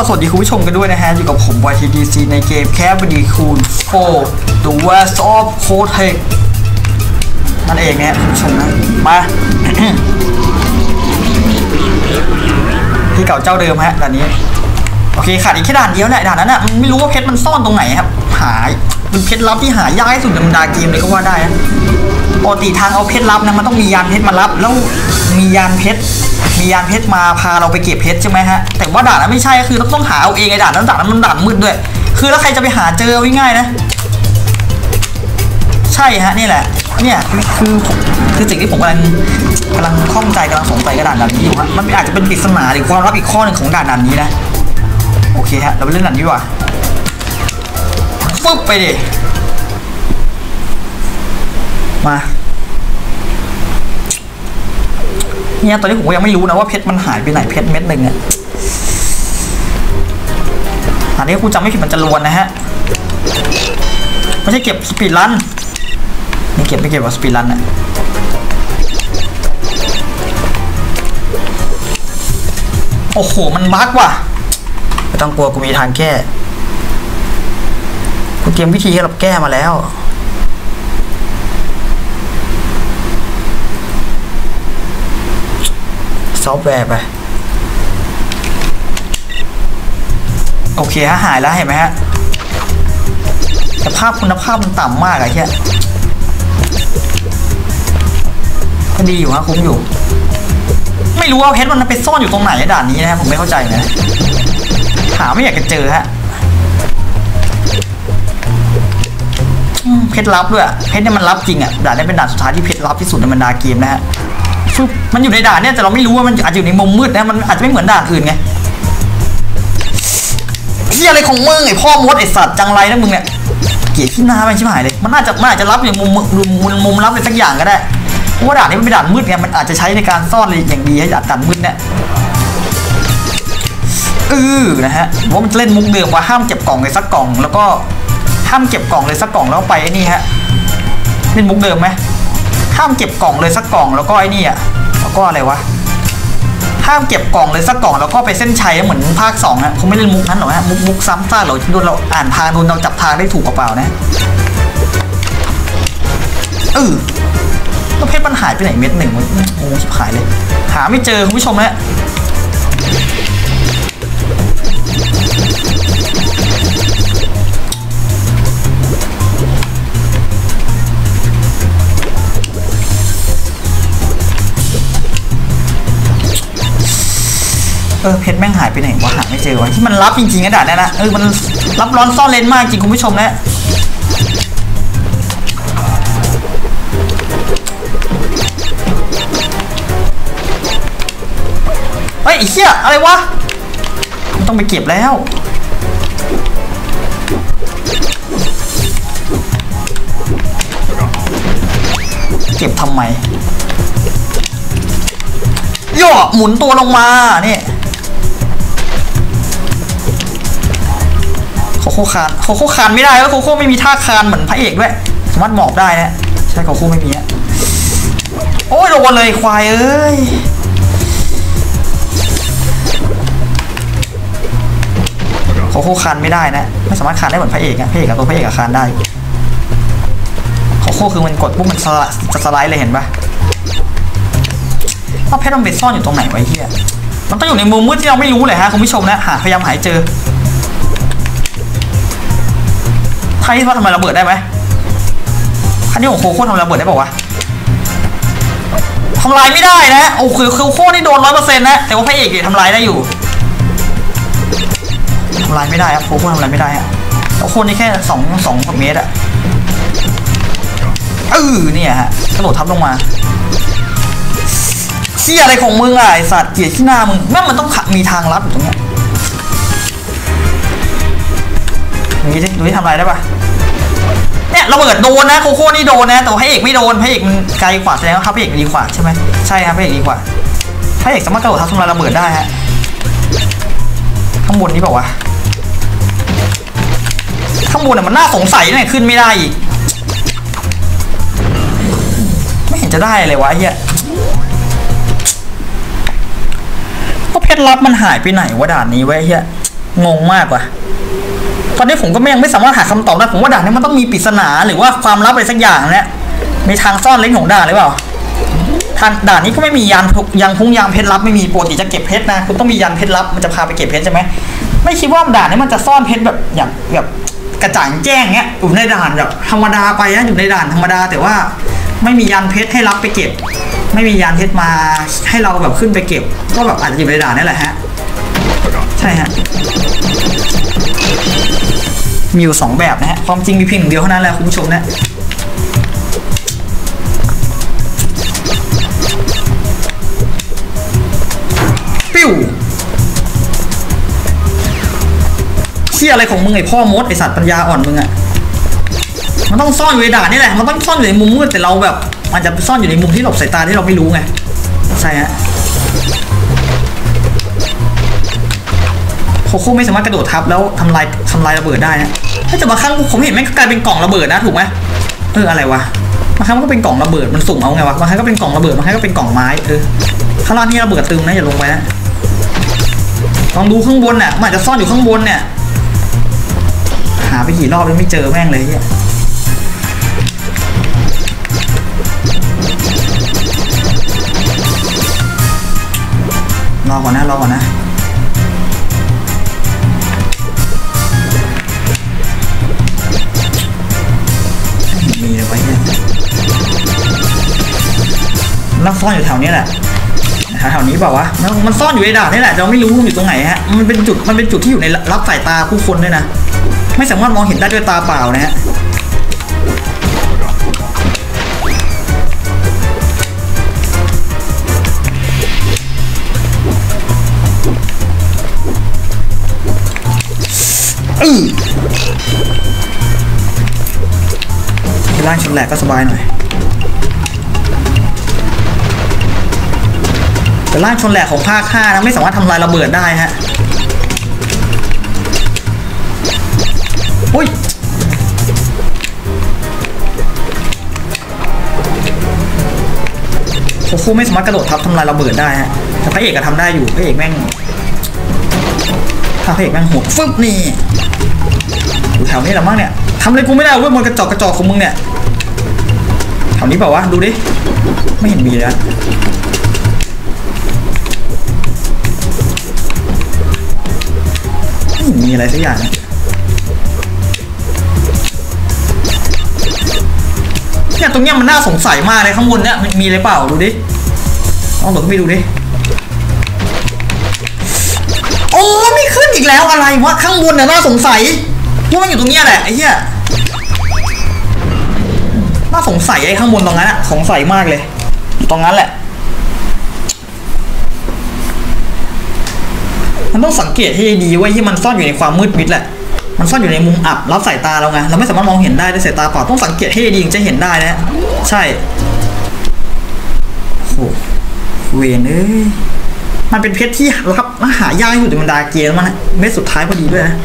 สวัสดีคุณผู้ชมกันด้วยนะฮะอยู่กับผม YTDC ในเกมแคปบดีคูณ4 The West of Cortex นั่นเองนะคุณผู้ชมนะมา ที่เก่าเจ้าเดิมฮะด่านนี้โอเคขาดอีกแค่ด่านเดียวแหละด่านนั้นอ่ะไม่รู้ว่าเพชรมันซ่อนตรงไหนครับหายเป็นเพชรลับที่หายากที่สุดในบรรดาเกมเลยก็ว่าได้นะปกติทางเอาเพชรลับนะมันต้องมียานเพชรมารับแล้วมียานเพชรมาพาเราไปเก็บเพชรใช่ไหมฮะแต่ว่าด่านนั้นไม่ใช่คือเราต้องหาเอาเองไอ้ด่านนั้นมันด่านมืดด้วยคือแล้วใครจะไปหาเจอง่ายๆนะใช่ฮะนี่แหละเนี่ยคือสิ่งที่ผมกำลังข้องใจกำลังสงสัยกับด่านนี้อยู่ฮะมันอาจจะเป็นปริศนาหรือความลับอีกข้อหนึ่งของด่านนี้นะโอเคฮะเราไปเล่นด่านนี้ดีกว่าฟึบไปดิมาเนี่ยตอนนี้ผมก็ยังไม่รู้นะว่าเพชรมันหายไปไหนเพชรเม็ดหนึ่งเนี่ยอันนี้กูจำไม่ผิดมันจะลวนนะฮะไม่ใช่เก็บสปีดรันนี่ไม่เก็บว่าสปีดรันนะโอ้โหมันบั๊กว่ะไม่ต้องกลัวกูมีทางแก้กูเตรียมวิธีให้เราแก้มาแล้วซอฟต์แวร์ไปโอเคฮะหายแล้วเห็นไหมฮะแต่คุณภาพมันต่ำมากอะเฮียก็ดีอยู่ฮะคุ้มอยู่ไม่รู้ว่าเพชรมันไปซ่อนอยู่ตรงไหนด่านนี้นะผมไม่เข้าใจนะหาไม่อยากจะเจอฮะเพชรลับด้วยเพชรเนี่ยมันลับจริงอ่ะด่านนี้เป็นด่านสุดท้ายที่เพชรลับที่สุดในบรรดาเกมนะฮะมันอยู่ในด่านเนี่ยแต่เราไม่รู้ว่ามันอาจจะอยู่ในมุมมืดนะมันอาจจะไม่เหมือนด่านอื่นไงที่อะไรของมึงไอพ่อมดไอสัตว์จังไรนะมึงเนี่ยเกลียดที่หน้าไปชิบหายเลยมันอาจจะรับอย่างมุมลับอะไรสักอย่างก็ได้เพราะว่าด่านนี้มันเป็นด่านมืดไงมันอาจจะใช้ในการซ่อนอะไรอย่างดีให้ด่านมืดเนี่ยนะฮะว่ามันจะเล่นมุกเดิมว่าห้ามเก็บกล่องเลยสักกล่องแล้วก็ห้ามเก็บกล่องเลยสักกล่องแล้วไปไอ้นี่ฮะเล่นมุกเดิมไหมห้ามเก็บกล่องเลยสักกล่องแล้วก็ไอ้นี่อ่ะแล้วก็อะไรวะห้ามเก็บกล่องเลยสักกล่องแล้วก็ไปเส้นชัยเหมือนภาค2ฮะคงไม่เล่นมุกนั้นหรอกฮะมุกซ้ำซากเราโดนเราอ่านทางโดนเราจับทางได้ถูกกระเป๋านะแล้วเพชรมันหายไปไหนเม็ดหนึ่งโอ้ชิบหายเลยหาไม่เจอคุณผู้ชมนะเพชรแม่งหายไปไหนวะหาไม่เจอวะที่มันรับจริงๆนะด่านนี้นะมันรับร้อนซ่อนเลนมากจริงคุณผู้ชมนะเฮ้ยไอ้เหี้ยอะไรวะมันต้องไปเก็บแล้วเก็บทำไมย่อหมุนตัวลงมานี่โคโค่คานไม่ได้แล้วโคโค่ไม่มีท่าคานเหมือนพระเอกด้วยสามารถหมอบได้นะใช่โคโค่ไม่มีอะโอ้ยโดนเลยควายเอ้ยโคโค่คานไม่ได้นะไม่สามารถคานได้เหมือนพระเอกอะพระเอกกับตัวพระเอกกับคานได้โคโค่คือมันกดปุ๊บมันจะสไลด์เลยเห็นปะว่าเพชรมันไปซ่อนอยู่ตรงไหนไว้เฮียมันต้องอยู่ในมุมมืดที่เราไม่รู้เลยฮะคุณผู้ชมนะพยายามหาเจอท่าที่ว่าทำไมระเบิดได้ไหมท่านี้ของโคโค่ทำระเบิดได้ป่าวะทำลายไม่ได้นะโอ้คือโคโค่นี่โดน100%นะแต่ว่าพระเอกเนี่ยทำลายได้อยู่ทำลายไม่ได้ครับโคโค่ทำลายไม่ได้ฮะโคโค่นี่แค่2 เมตรอะเนี่ยฮะกระโดดทับลงมาเชี่ยอะไรของมึงอ่ะไอสัตว์เกลียดที่หน้ามึงแม่งมันต้องมีทางลับอยู่ตรงเนี้ยดูที่ทำอะไรได้ปะเนี่ยระเบิดโดนนะโคโค่นี่โดนนะแต่พระเอกไม่โดนพระเอกมันไกลกว่าแสดงว่าพระเอกดีกว่าใช่ไหมใช่ครับพระเอกดีกว่าพระเอกสามารถกระโดดทับทำลายระเบิดได้ฮะข้างบนนี่บอกว่าข้างบนเนี่ยมันน่าสงสัยเนี่ยขึ้นไม่ได้อีกไม่เห็นจะได้เลยวะเฮียเพชรลับมันหายไปไหนวะด่านนี้ไว้เฮียงงมากว่ะตอนนี้ผมก็ยังไม่สามารถหาคำตอบได้ผมว่าด่านนี้มันต้องมีปริศนาหรือว่าความลับอะไรสักอย่างเนี่ยมีทางซ่อนเล้นของด่านหรือเปล่าทางด่านนี้ก็ไม่มียานพุ่งยางเพชรลับไม่มีปกติจะเก็บเพชรนะคุณต้องมียานเพชรลับมันจะพาไปเก็บเพชรใช่ไหมไม่คิดว่าด่านนี้มันจะซ่อนเพชรแบบอย่างแบบกระจ่างแจ้งเงี้ยอยู่ในด่านแบบธรรมดาไปนะอยู่ในด่านธรรมดาแต่ว่าไม่มียานเพชรให้รับไปเก็บไม่มียานเพชรมาให้เราแบบขึ้นไปเก็บก็แบบอาจจะอยู่ในด่านนี่แหละฮะใช่ฮะมีอยู่2แบบนะฮะความจริงมีเพียง1เดียวเท่านั้นแหละคุณผู้ชมนะปิ้วเชี่ยอะไรของมึงไอ้พ่อมดไอ้สัตว์ปัญญาอ่อนมึงอะมันต้องซ่อนอยู่ในด่านนี่แหละมันต้องซ่อนอยู่ในมุมมืดแต่เราแบบมันจะซ่อนอยู่ในมุมที่หลบสายตาที่เราไม่รู้ไงใช่ฮะโคโค่ไม่สามารถกระโดดทับแล้วทำลายระเบิดได้นะถ้าจะบางครั้งผมเห็นแม่งกลายเป็นกล่องระเบิดนะถูกไหมอะไรวะบางครั้งมันก็เป็นกล่องระเบิดมันสุ่มเอาไงวะบางครั้งก็เป็นกล่องระเบิดบางครั้งก็เป็นกล่องไม้ข้างล่างนี่ระเบิดตึมนะอย่าลงไปนะลองดูข้างบนน่ะมันอาจจะซ่อนอยู่ข้างบนเนี่ยหาไปกี่รอบยังไม่เจอแม่งเลยเนี่ยรอก่อนนะมีเลยไว้เนี่ยแล้วซ่อนอยู่แถวนี้แหละแถวนี้เปล่าวะมันซ่อนอยู่ในด่านนี่แหละเราไม่รู้อยู่ตรงไหนฮะมันเป็นจุดที่อยู่ในรับสายตาผู้คนด้วยนะไม่สามารถมองเห็นได้ด้วยตาเปล่านะฮะล่างชนแหลกก็สบายหน่อยแต่ล่างชนแหลกของภาค 5นะไม่สามารถทำลายระเบิดได้ฮะอุ้ยโคโค่ไม่สามารถกระโดดทับทำลายระเบิดได้ฮะแต่พระเอกก็ทำได้อยู่พระเอกแม่งหัวฟึบนี่อยู่แถวนี้แหละมั้งเนี่ยทำอะไรกูไม่ได้เว้ยมันกระจอกของมึงเนี่ยแถวนี้เปล่าวะดูดิไม่เห็นมีแล้วไม่เห็นมีอะไรสักอย่างเนี่ยตรงเนี้ยมันน่าสงสัยมากเลยข้างบนเนี่ยมีอะไรเปล่าดูดิลองเปิดไปดูดิโอ้ไม่ขึ้นอีกแล้วอะไรวะข้างบนเนี่ยน่าสงสัยว่ามันอยู่ตรงเนี้ยแหละไอ้เหี้ยน่าสงสัยไอ้ข้างบนตรงนั้นอะสงสัยมากเลยตรงนั้นแหละมันต้องสังเกตให้ดีไว้ที่มันซ่อนอยู่ในความมืดมิดแหละมันซ่อนอยู่ในมุมอับรับสายตาเราไงเราไม่สามารถมองเห็นได้ด้วยสายตาเปล่าต้องสังเกตให้ดีถึงจะเห็นได้นะใช่โอ้เวนมันเป็นเพชรที่รับหายากอยู่ในบรรดาเกมมันเม็ดสุดท้ายพอดีด้วยนะ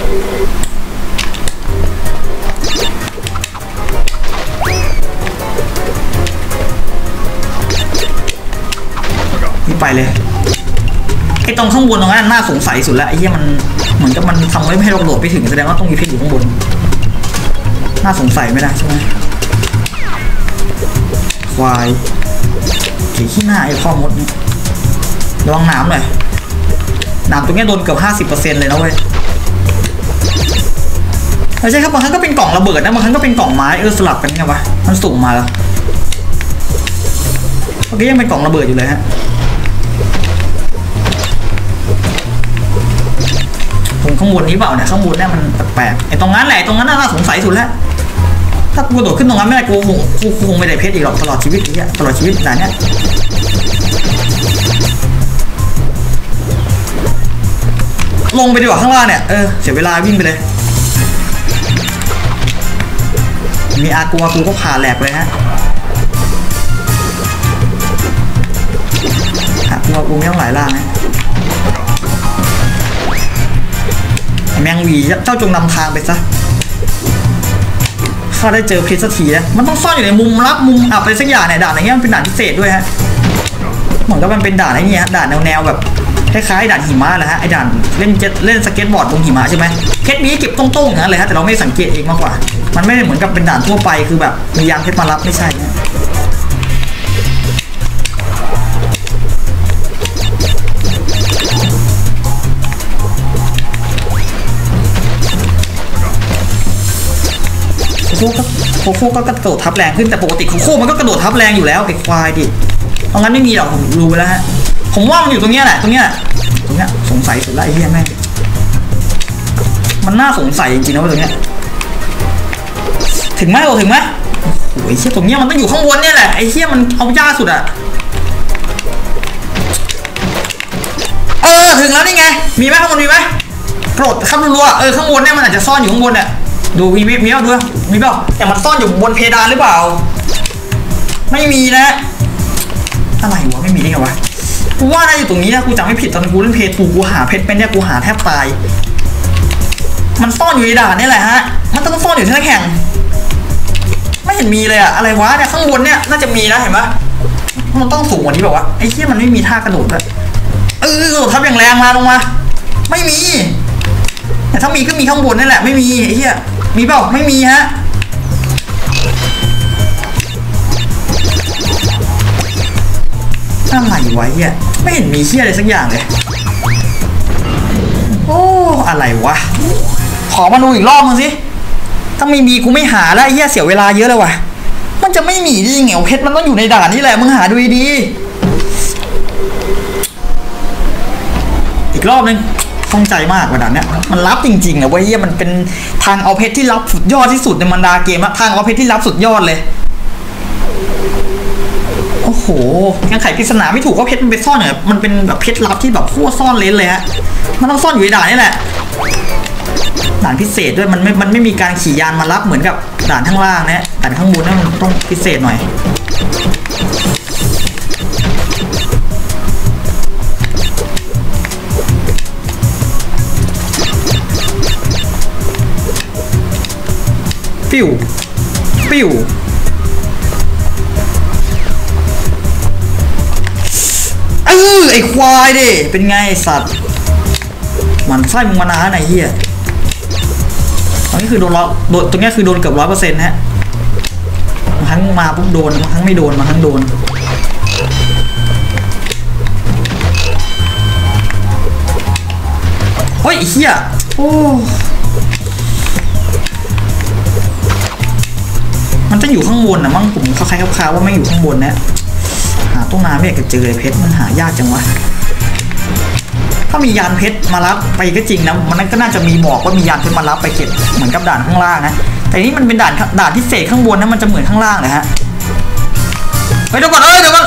นี่ไปเลยไอ้ตรงข้างบนตรงนั้นน่าสงสัยสุดแล้วไอ้เหี้ยมันเหมือนกับมันทำไว้ไม่ให้เราโดดไปถึงแสดงว่าต้องมีเพชรอยู่ข้างบนน่าสงสัยไม่ได้ใช่ไหมควายขี่ขี้หน้าไอ้พ่อมดนี่ระวังน้ำหน่อยน้ำตรงนี้โดนเกือบ50%เลยนะเว้ยไม่ใช่ครับบางครั้งก็เป็นกล่องระเบิดนะบางครั้งก็เป็นกล่องไม้สลับกันไงวะมันสุ่มมาแล้วเมื่อกี้ยังเป็นกล่องระเบิดอยู่เลยฮะตรงข้างบนนี้เปล่าเนี่ยข้างบนเนี่ยมันแปลกๆไอ้ตรงนั้นแหละตรงนั้นน่าสงสัยสุดแล้วถ้ากูโดดขึ้นตรงนั้นไม่ได้กูคงไม่ได้เพชรอีกหรอกตลอดชีวิตนี้ตลอดชีวิตแต่เนี้ยลงไปดีกว่าข้างล่างเนี่ยเสียเวลาวิ่งไปเลยมีอากูก็ผ่าแหลกเลยฮะอากูไม่ต้องหลายล่างนะแมงวีเจ้าจงนำทางไปซะข้าได้เจอเพชรสักทีแล้วมันต้องซ่อนอยู่ในมุมลับมุมอับไปสักอย่างเนี่ยด่านอย่างเงี้ยมันเป็นด่านพิเศษด้วยฮะเหมือนกับมันเป็นด่านอะไรเงี้ยด่านแนวแบบคล้ายๆด่านหิมะเลยฮะไอ้ด่านเล่นสเก็ตบอร์ดบนหิมะใช่ไหมเพชรนี้เก็บตรงๆอย่างนั้นเลยฮะแต่เราไม่สังเกตเองมากกว่ามันไม่ได้เหมือนกับเป็นด่านทั่วไปคือแบบมียานเพชรมารับไม่ใช่นะโคโค่ก็กระโดดทับแรงขึ้นแต่ปกติโคโค่มันก็กระโดดทับแรงอยู่แล้วไอ้ควายดิเพราะงั้นไม่มีหรอกผมรู้ไปแล้วฮะผมว่ามันอยู่ตรงนี้แหละตรงเนี้ยสงสัยสุดละไอ้เหี้ยแม่งมันน่าสงสัยจริงๆนะว่าตรงเนี้ยถึงไหมโอ้ยเชี่ยตรงเนี้ยมันต้องอยู่ข้างบนเนี่ยแหละไอ้เชี่ยมันเอายากสุดอะถึงแล้วนี่ไงมีไหมข้างบนมีไหมโปรดข้ามรัวข้างบนเนี่ยมันอาจจะซ่อนอยู่ข้างบนเนี่ยดูมีเปล่าดูมีเปล่าแต่มันซ่อนอยู่บนเพดานหรือเปล่าไม่มีนะอะไรวะไม่มีได้ไงวะกูว่าน่าอยู่ตรงนี้นะกูจำไม่ผิดตอนกูเล่นเพจกูหาเพชรเป็นเนี่ยกูหาแทบตายมันซ่อนอยู่ในด่านนี่แหละฮะมันต้องซ่อนอยู่ที่นักแข่งไม่เห็นมีเลยอะอะไรวะเนี่ยข้างบนเนี่ยน่าจะมีนะเห็นปะมันต้องสูงกว่านี้แบบว่าไอ้เหี้ยมันไม่มีท่ากระโดดเลยกระโดดทับอย่างแรงมาลงมาไม่มีแต่ถ้ามีก็มีข้างบนนี่แหละไม่มีไอ้เหี้ยมีเปล่าไม่มีฮะอะไรวะเหี้ยไม่เห็นมีเหี้ยอะไรสักอย่างเลยโอ้อะไรวะขอมาดูอีกรอบมึงสิถ้าไม่มีกูไม่หาแล้วไอ้เหี้ยเสียเวลาเยอะเลยว่ะมันจะไม่มีได้ยังไงเพชรมันต้องอยู่ในด่านนี่แหละมึงหาดูดีอีกรอบนึงต้องใจมากกว่าด่านเนี้ยมันลับจริงๆนะเว้ยเหี้ยมันเป็นทางเอาเพชรที่ลับสุดยอดที่สุดในบรรดาเกมอะทางเอาเพชรที่ลับสุดยอดเลยโอ้โหยังไขปริศนาไม่ถูกว่าเพชรมันไปซ่อนเนี่ยมันเป็นแบบเพชรลับที่แบบโคตรซ่อนเลนเลยฮะมันต้องซ่อนอยู่ในด่านนี่แหละด่านพิเศษด้วยมันไม่มีการขี่ยานมารับเหมือนกับด่านข้างล่างนะด่านข้างบนนั่นต้องพิเศษหน่อยปิ้วไอ้ควายดิเป็นไงสัตว์มันไส้มึงมานานไอ้เหี้ยตรงนี้คือโดนตรงนี้คือโดนเกือบ100%ฮะบางครั้งมาปุ๊บโดนบางครั้งไม่โดนบางครั้งโดนเฮ้ยไอ้เหี้ยโอ้มันจะอยู่ข้างบนนะมั้งผมคล้ายๆคร่าวๆว่าไม่อยู่ข้างบนนะหาต้นน้ำไม่อยากจะเจอเพชรมันหายากจังวะถ้ามียานเพชรมารับไปก็จริงนะมันก็น่าจะมีบอกว่ามียานเพชรมารับไปเก็บเหมือนกับด่านข้างล่างนะแต่นี่มันเป็นด่านพิเศษข้างบนนะมันจะเหมือนข้างล่างเลยฮะเดี๋ยวก่อน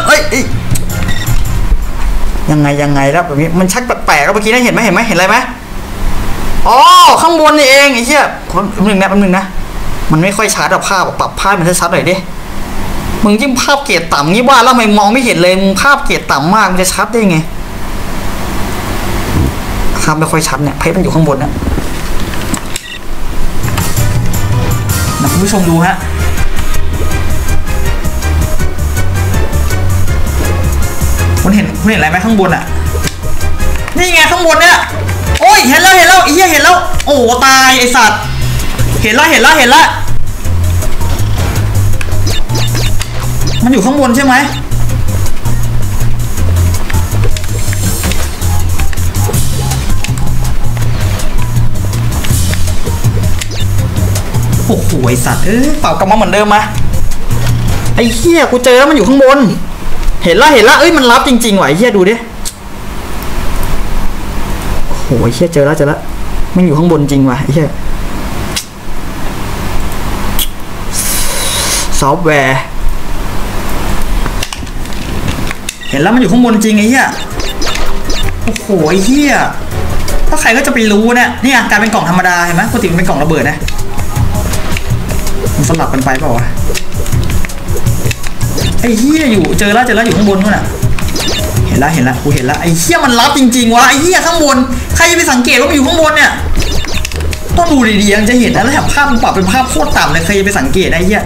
ยังไงแล้วแบบนี้มันชักแปลกๆแล้วเมื่อกี้ได้เห็นไหมเห็นอะไรไหมอ๋อข้างบนนี่เองไอ้เหี้ยแป๊บนึงนะมันไม่ค่อยชัดอะภาพปรับภาพมันชัดหน่อยดิมึงยิ่งภาพเกรดต่ำงี้ว่าแล้วมองไม่เห็นเลยมึงภาพเกรดต่ำมากมันจะชัดได้ไงภาพไม่ค่อยชัดเนี่ยเพชรมันอยู่ข้างบนนะคุณผู้ชมดูฮะคุณเห็นอะไรไหมข้างบนอะนี่ไงข้างบนเนี่ยโอ้ยเห็นแล้วไอ้เหี้ยเห็นแล้วโอ้ตายไอ้สัตว์เห็นละมันอยู่ข้างบนใช่ไหมโอ้โหไอสัตว์เปล่ากลับมาเหมือนเดิมมาไอ้เหี้ยกูเจอแล้วมันอยู่ข้างบนเห็นละมันรับจริงๆว่ะไอ้เหี้ยดูดิโอ้โหไอ้เหี้ยเจอแล้วมันอยู่ข้างบนจริงว่ะไอ้เหี้ยซอฟต์แวร์เห็นแล้วมันอยู่ข้างบนจริงไอ้เหี้ยโอ้โหไอ้เหี้ยถ้าใครก็จะไปรู้เนี่ยกลายเป็นกล่องธรรมดาเห็นไหมปกติมันเป็นกล่องระเบิดนะมันสลับกันไปเปล่าวะไอ้เหี้ยอยู่เจอแล้วอยู่ข้างบนนู่นน่ะเห็นละกูเห็นละไอ้เหี้ยมันรับจริงๆวะไอ้เหี้ยข้างบนใครจะไปสังเกตว่ามันอยู่ข้างบนเนี่ยต้องดูดีๆยังจะเห็นนะแล้วแถมภาพมันปรับเป็นภาพโคตรต่ำเลยใครจะไปสังเกตไอ้เหี้ย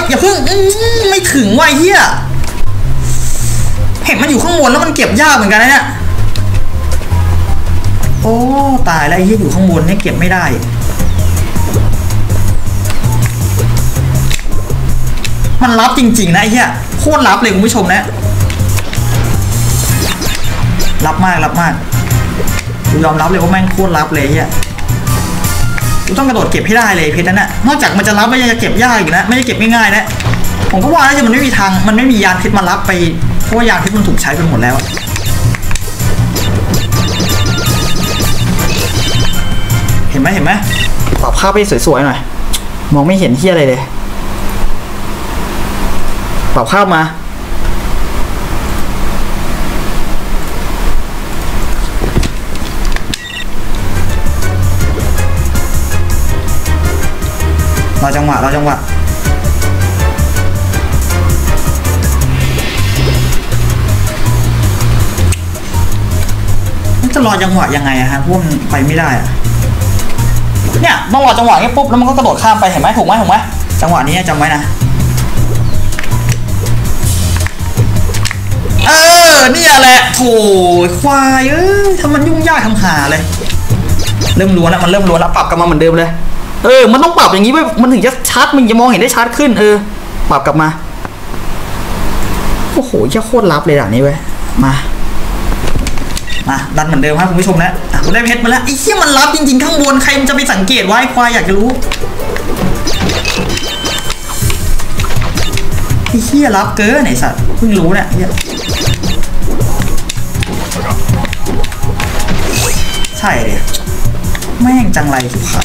อย่าเพิ่งไม่ถึงว่ะเฮียเห็นมันอยู่ข้างบนแล้วมันเก็บยากเหมือนกันนะเนี่ยโอ้ตายแล้วไอ้เฮียอยู่ข้างบนเนี่ยเก็บไม่ได้มันลับจริงๆนะไอ้เหี้ยโคตรลับเลยคุณผู้ชมนะลับมากกูยอมรับเลยว่าแม่งโคตรลับเลยไอ้เหี้ยกูต้องกระโดดเก็บให้ได้เลยเพชรนั้นน่ะนอกจากมันจะลับแล้วยังจะเก็บยากอีกนะไม่ได้เก็บง่ายๆนะผมก็ว่าแล้วมันไม่มีทางมันไม่มียานเพชรมารับไปเพราะว่ายานเพชรมันถูกใช้ไปหมดแล้วเห็นไหมปรับภาพให้สวยๆหน่อยมองไม่เห็นเหี้ยอะไรเลยปรับภาพมาเราจังหวะจะรอจังหวะยังไงอะฮะพวกมันไปไม่ได้อะเนี่ยต้องรอจังหวะนี้ปุ๊บแล้วมันก็กระโดดข้ามไปเห็นไหมถูกไหมจังหวะนี้จำไว้นะเนี่ยแหละโถควายทำมันยุ่งยากทำหาเลยเริ่มล้วนแล้วมันเริ่มล้วนแล้วปรับกลับมาเหมือนเดิมเลยมันต้องปรับอย่างนี้ไว้มันถึงจะชัดมันจะมองเห็นได้ชัดขึ้นปรับกลับมาโอ้โหโคตรลับเลยด่านนี้เว้ยมาดันเหมือนเดิมครับคุณผู้ชมนะผมได้เพชรมาแล้วไอ้เหี้ยมันลับจริงๆข้างบนใครมันจะไปสังเกตไว้ควายอยากจะรู้ไอ้เหี้ยลับเกินไอ้สัตว์เพิ่งรู้เนี่ยใช่เลยแม่งจังไรสุดท้าย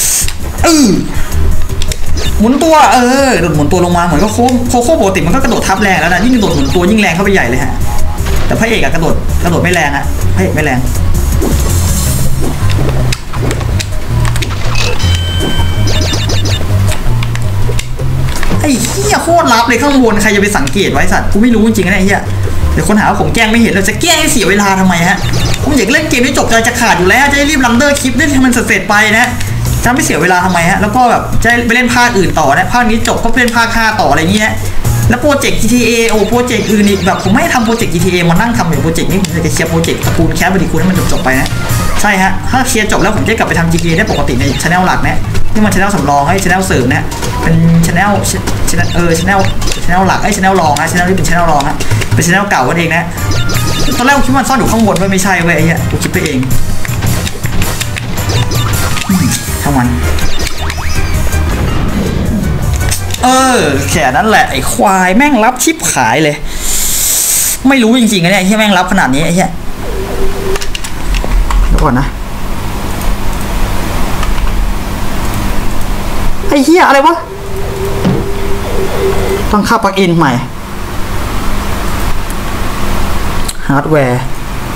หมุนตัวโดดหมุนตัวลงมาเหมือนก็โค้งปกติมันก็กระโดดทับแรงแล้วนะยิ่งโดดหมุนตัวยิ่งแรงเข้าไปใหญ่เลยฮะแต่พระเอกกระโดดไม่แรงอะพระเอกไม่แรงไอ้เหี้ยโคตรลับเลยข้างบนใครจะไปสังเกตไว้สัตว์กูไม่รู้จริงๆนะไอ้เหี้ยเดี๋ยวคนหาว่าผมแกล้งไม่เห็นเราจะแกล้งให้เสียเวลาทำไมฮะผมอยากเล่นเกมนี้จบใจจะขาดอยู่แล้วจะรีบรันเดอร์คลิปได้ทำมันเสร็จไปนะจะไม่เสียเวลาทำไมฮะแล้วก็แบบจะไปเล่นภาคอื่นต่อนะภาคนี้จบก็เล่นภาค5ต่ออะไรอย่างเงี้ยแล้วโปรเจกต์ GTA โปรเจกต์อื่นอีกแบบผมไม่ทำโปรเจกต์ GTA มานั่งทำอยู่โปรเจกต์นี้ผมจะเคลียร์โปรเจกต์ตระกูลแคสบริคูให้มันจบไปนะใช่ฮะถ้าเคลียร์จบแล้วผมจะกลับไปทำ GTA ได้ปกติในช anel หลักนะนี่มันช anel สำรองให้ช anel เสริมนะเป็นช anel หลักchannel รองนะchannel ที่เป็นchannel รองนะเป็น channel เก่ากันเองนะตอนแรกคิดว่าซ่อนอยู่ข้างบนไม่ใช่เว้ยไอ้เหี้ยกูคิดไปเองทั้งวันแค่นั้นแหละไอ้ควายแม่งรับชิปขายเลยไม่รู้จริงๆนะเนี่ยที่แม่งรับขนาดนี้ไอ้เหี้ยเดี๋ยวก่อนนะไอ้เหี้ยอะไรวะต้องค่าปลั๊กอินใหม่ฮาร์ดแวร์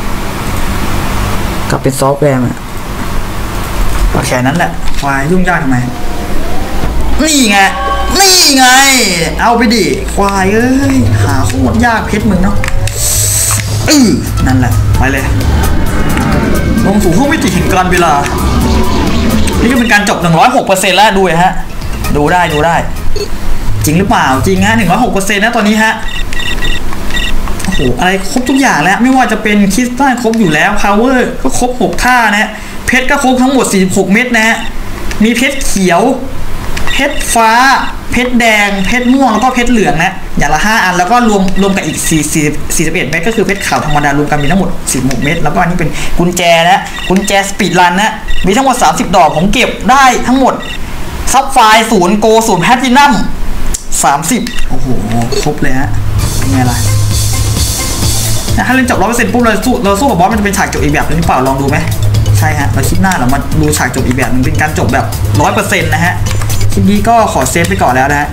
กลับเป็นซอฟต์แวร์มาแค่นั้นแหละควายยุ่งยากทำไมนี่ไงเอาไปดิควายหาโคตรยากเพชรมึงเนาะนั่นแหละไปเลยลงสู่ห้องวิถีแห่งการเวลานี่ก็เป็นการจบ 106% แล้วดูฮะดูได้จริงหรือเปล่าจริงฮะ 106% นะตอนนี้ฮะโอ้โหอะไรครบทุกอย่างแล้วไม่ว่าจะเป็นคริสตัลครบอยู่แล้วพาวเวอร์ก็ครบ6ท่านะเพชรก็ครบทั้งหมด46เม็ดนะฮะมีเพชรเขียวเพชรฟ้าเพชรแดงเพชรม่วงแล้วก็เพชรเหลืองนะอย่างละ5อันแล้วก็รวมกับอีก41เม็ดก็คือเพชรขาวธรรมดารวมกันมีทั้งหมด16เม็ดแล้วก็อันนี้เป็นกุญแจนะกุญแจสปีดรันนะมีทั้งหมด30ดอกผมเก็บได้ทั้งหมดซับไฟ0โก0แพลตินัม30โอ้โหครบเลยฮะเป็นไงล่ะถ้าเล่นจบ 100% ปุ๊บเราสู้กับบอสมันจะเป็นฉากจบอีกแบบนึงหรือเปล่าลองดูไหมใช่ฮะเราคลิปหน้าเรามาดูฉากจบอีกแบบนึงเป็นการจบแบบ 100% นะฮะคลิปนี้ก็ขอเซฟไปก่อนแล้วนะฮะ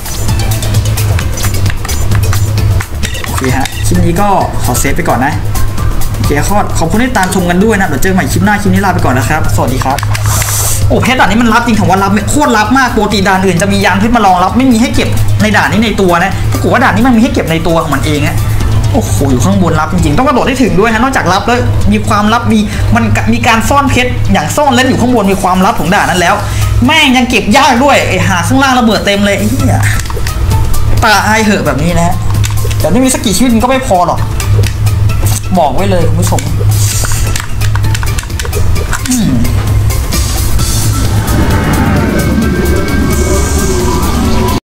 โอเคฮะคลิปนี้ก็ขอเซฟไปก่อนนะโอเคขอบคุณที่ตามชมกันด้วยนะเดี๋ยวเจอกันใหม่คลิปหน้าคลิปนี้ลาไปก่อนนะครับสวัสดีครับโอ้เพชรด่านนี้มันรับจริงถือว่ารับโคตรรับมากปกติด่านอื่นจะมียานเพชรมารองรับไม่มีให้เก็บในด่านนี้ในตัวนะถ้ากูว่าด่านนี้มันมีให้เก็บในตัวของมันเองฮะโอ้โหอยู่ข้างบนรับจริงๆต้องกระโดดได้ถึงด้วยฮะนอกจากรับแล้วมีความลับมีการซ่อนเพชรอย่างซ่อนเล่นอยู่ข้างบนมีความลับของด่านนั้นแล้วแม่งยังเก็บยากด้วยไอ้หาข้างล่างระเบิดเต็มเลยไอ้เหี้ยตายเหอะแบบนี้นะแต่ไม่มีสักกี่ชีวิตมันก็ไม่พอหรอกบอกไว้เลยคุณผู้ชม